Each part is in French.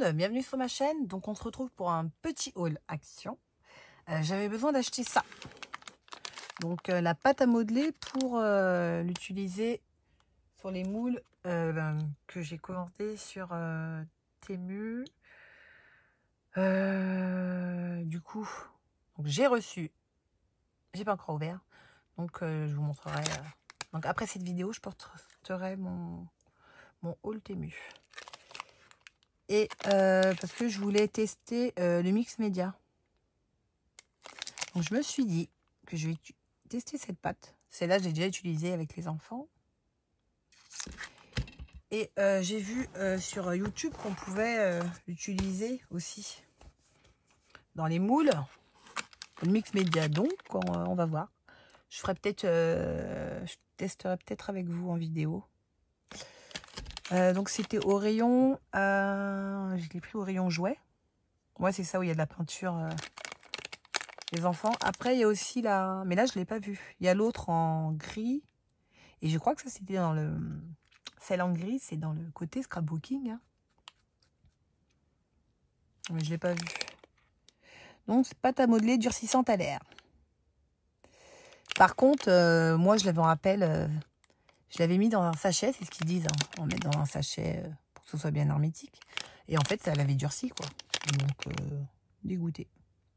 bienvenue sur ma chaîne. Donc on se retrouve pour un petit haul action. J'avais besoin d'acheter ça. Donc la pâte à modeler pour l'utiliser sur les moules que j'ai commandé sur Temu. Du coup, j'ai reçu. J'ai pas encore ouvert. Donc je vous montrerai. Donc après cette vidéo, je porterai mon haul Temu. Et parce que je voulais tester le mix média. Donc je me suis dit que je vais tester cette pâte. Celle-là, je l'ai déjà utilisée avec les enfants. Et j'ai vu sur YouTube qu'on pouvait l'utiliser aussi dans les moules. Le mix média, donc on va voir. Je ferai peut-être, je testerai peut-être avec vous en vidéo. Donc c'était au rayon, je l'ai pris au rayon jouet. Moi c'est ça où il y a de la peinture les enfants. Après il y a aussi la, mais là je l'ai pas vu. Il y a l'autre en gris et je crois que ça c'était dans le, celle en gris c'est dans le côté scrapbooking. Hein. Mais je l'ai pas vu. Donc c'est pâte à modeler durcissante à l'air. Par contre moi je l'avais en rappel. Je l'avais mis dans un sachet, c'est ce qu'ils disent. Hein. On met dans un sachet pour que ce soit bien hermétique. Et en fait, ça l'avait durci, quoi. Donc, dégoûté.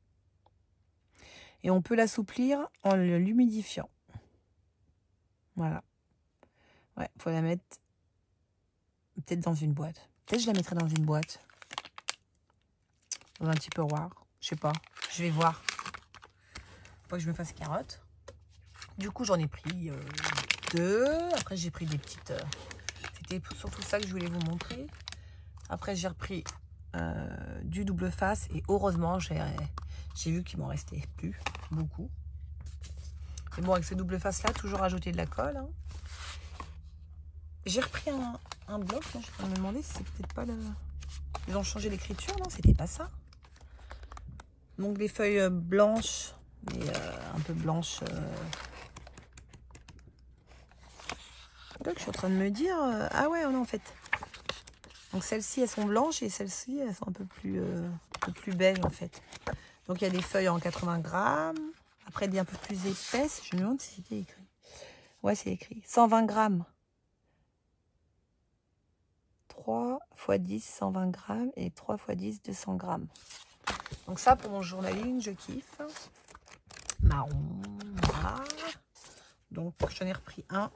Et on peut l'assouplir en l'humidifiant. Voilà. Ouais, faut la mettre peut-être dans une boîte. Peut-être je la mettrai dans une boîte. Dans un petit tiroir. Je sais pas. Je vais voir. Faut que je me fasse carotte. Du coup, j'en ai pris 2. Après, j'ai pris des petites... C'était surtout ça que je voulais vous montrer. Après, j'ai repris du double face. Et heureusement, j'ai vu qu'il m'en restait plus beaucoup. Et bon, avec ce double face-là, toujours ajouter de la colle. Hein. J'ai repris un bloc. Là, je vais me demander si c'est peut-être pas le... Ils ont changé l'écriture, non? C'était pas ça. Donc, des feuilles blanches. Mais un peu blanches... Donc, je suis en train de me dire... Ah ouais, non, en fait... Donc celles-ci, elles sont blanches et celles-ci, elles sont un peu plus beiges en fait. Donc il y a des feuilles en 80 grammes. Après, il y a un peu plus épaisse. Je me demande si c'était écrit. Ouais, c'est écrit. 120 grammes. 3 x 10, 120 grammes. Et 3 x 10, 200 grammes. Donc ça, pour mon journaling, je kiffe. Marron, noir. Donc j'en ai repris un.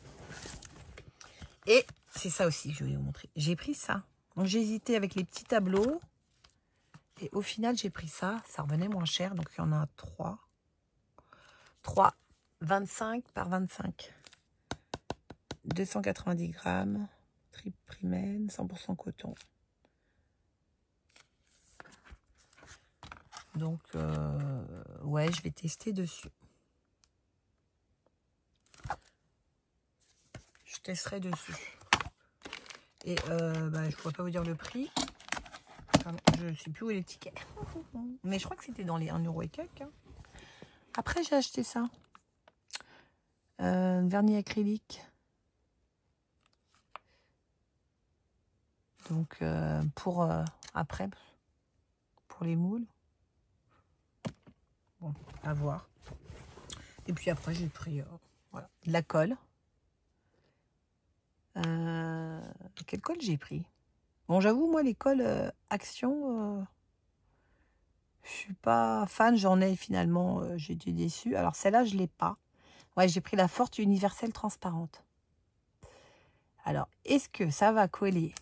Et c'est ça aussi que je vais vous montrer. J'ai pris ça. Donc j'ai hésité avec les petits tableaux. Et au final, j'ai pris ça. Ça revenait moins cher. Donc il y en a 3. 3, 25 par 25. 290 grammes. Triprimène, 100% coton. Donc, ouais, je vais tester dessus. Je testerai dessus. Et bah, je ne pourrais pas vous dire le prix. Enfin, je ne sais plus où est l'étiquette. Mais je crois que c'était dans les 1 € et quelques. Hein. Après, j'ai acheté ça. Vernis acrylique. Donc, pour après, pour les moules. Bon, à voir. Et puis après, j'ai pris voilà, de la colle. Quelle colle j'ai pris? Bon, j'avoue, moi, les colles Action, je suis pas fan. J'en ai finalement, j'ai été déçue. Alors, celle-là, je l'ai pas. Ouais, j'ai pris la Forte Universelle Transparente. Alors, est-ce que ça va coller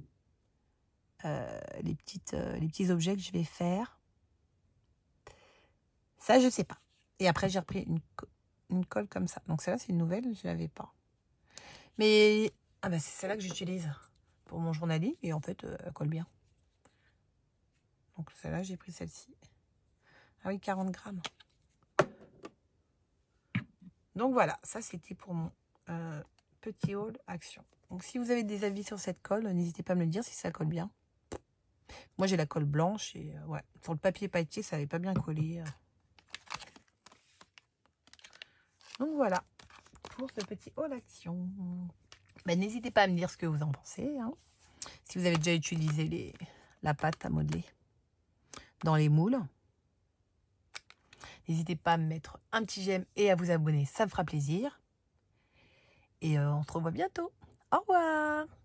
les petits objets que je vais faire? Ça, je sais pas. Et après, j'ai repris une colle comme ça. Donc, celle-là, c'est une nouvelle, je l'avais pas. Mais, ah bah, c'est celle-là que j'utilise pour mon journaling. Et en fait, elle colle bien. Donc, celle-là, j'ai pris celle-ci. Ah oui, 40 grammes. Donc, voilà. Ça, c'était pour mon petit haul action. Donc, si vous avez des avis sur cette colle, n'hésitez pas à me le dire si ça colle bien. Moi, j'ai la colle blanche et ouais, sur le papier pailleté, ça n'avait pas bien collé. Donc, voilà pour ce petit haul action. Ben, n'hésitez pas à me dire ce que vous en pensez. Hein. Si vous avez déjà utilisé la pâte à modeler dans les moules. N'hésitez pas à me mettre un petit j'aime et à vous abonner, ça me fera plaisir. Et on se revoit bientôt. Au revoir!